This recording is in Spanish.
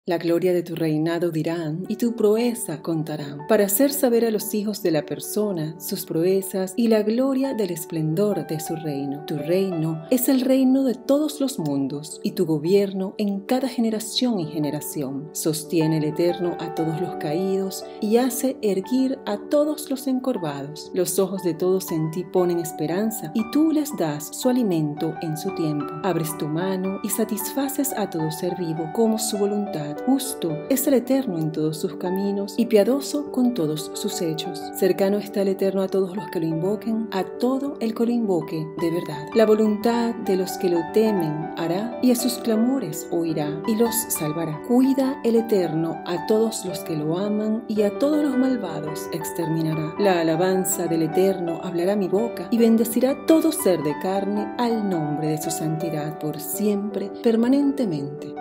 La gloria de tu reinado dirán, y tu proeza contarán, para hacer saber a los hijos de la persona sus proezas y la gloria del esplendor de su reino. Tu reino es el reino de todos los mundos, y tu gobierno en cada generación y generación. Sostiene el Eterno a todos los caídos, y hace erguir a todos los encorvados. Los ojos de todos en ti ponen esperanza, y tú les das su alimento en su tiempo. Abres tu mano y satisfaces a todo ser vivo como su voluntad. Justo es el Eterno en todos sus caminos y piadoso con todos sus hechos. Cercano está el Eterno a todos los que lo invoquen, a todo el que lo invoque de verdad. La voluntad de los que lo temen hará, y a sus clamores oirá y los salvará. Cuida el Eterno a todos los que lo aman, y a todos los malvados exterminará. La alabanza del Eterno hablará mi boca, y bendecirá todo ser de carne al nombre de su santidad por siempre, permanentemente.